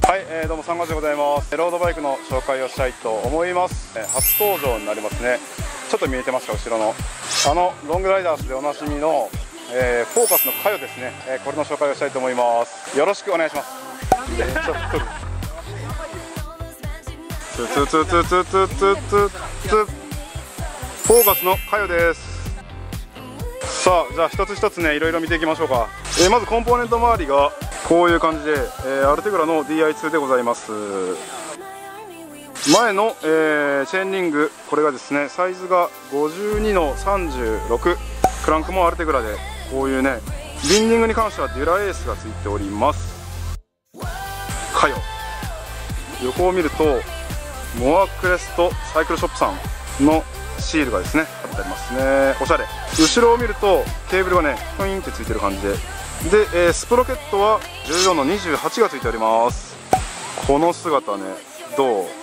はい、どうも3月でございます。ロードバイクの紹介をしたいと思います。初登場になりますね。ちょっと見えてますか、後ろのロングライダースでおなじみの、フォーカスのカヨですね、これの紹介をしたいと思います。よろしくお願いします。ちょっとフォーカスのカヨです。さあ、じゃあ一つ一つね、いろいろ見ていきましょうか。まずコンポーネント周りがこういう感じで、アルテグラの DI2 でございます。前の、チェーンリング、これがですね、サイズが52の36、クランクもアルテグラで、こういうね、ビンディングに関してはデュラエースがついております。カヨ、横を見るとモアクレストサイクルショップさんのシールがですね貼ってありますね。おしゃれ。後ろを見るとケーブルがねピョインってついてる感じで、スプロケットは14の28がついております。この姿ね、どう？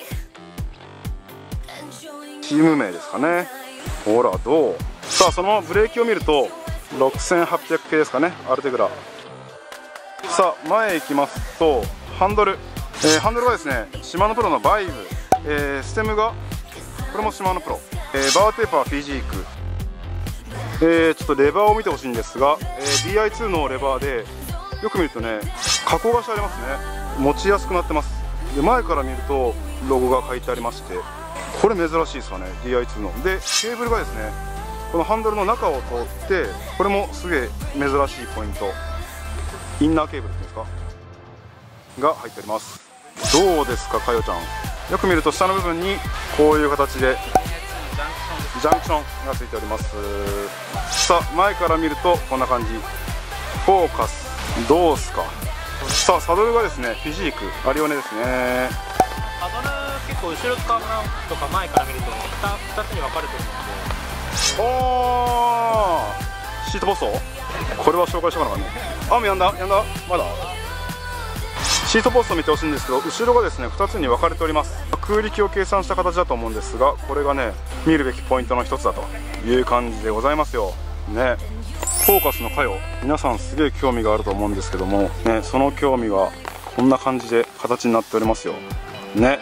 チーム名ですかね。ほらどう？さあ、そのブレーキを見ると6800系ですかね、アルテグラ。さあ、前行きますとハンドルがですねシマノプロのバイブ、ステムがこれもシマノプロ、バーテーパーフィジーク、ちょっとレバーを見てほしいんですが、DI2 のレバーでよく見るとね加工がしてありますね。持ちやすくなってます。で、前から見るとロゴが書いてありまして、これ珍しいですよね、 DI2 の。で、ケーブルがですねこのハンドルの中を通って、これもすげえ珍しいポイント、インナーケーブルっていうんですかが入っております。どうですか、かよちゃん。よく見ると下の部分にこういう形でジャンクションがついております。さあ、前から見るとこんな感じ。フォーカスどうすか。さあ、サドルがですねフィジークアリオネですね。 サドル結構後ろ使うなとか前から見ると 2つに分かれてるので。 おー、シートポスト、これは紹介しようかなね。雨やんだまだ。シートポストを見てほしいんですけど、後ろがですね2つに分かれております。空力を計算した形だと思うんですが、これがね見るべきポイントの一つだという感じでございますよね。フォーカスのカヨ、皆さんすげえ興味があると思うんですけどもね、その興味はこんな感じで形になっておりますよね。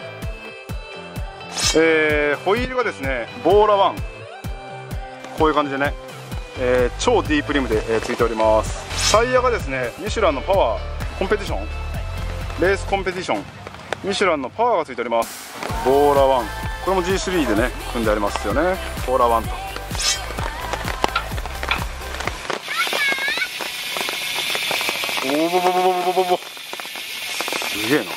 ホイールがですねボーラ1、こういう感じでね、超ディープリムで、ついております。タイヤがですねミシュランのパワーコンペティション、レースコンペティションミシュランのパワーがついております。ボーラ1、これも G3 でね組んでありますよね。ボーラ1と、おぼぼぼぼぼぼぼ、すげえな。や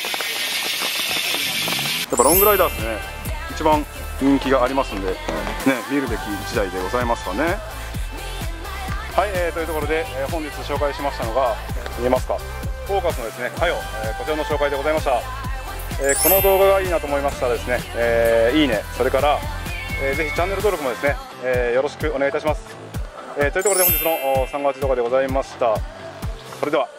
っぱロングライダーですね、一番人気がありますんでね、見るべき1台でございますかね。はい、というところで、本日紹介しましたのが、見えますか、フォーカスのですねカヨ、こちらの紹介でございました。この動画がいいなと思いましたらですね、いいね、それから、ぜひチャンネル登録もですね、よろしくお願いいたします。というところで本日の3月動画でございました。それでは。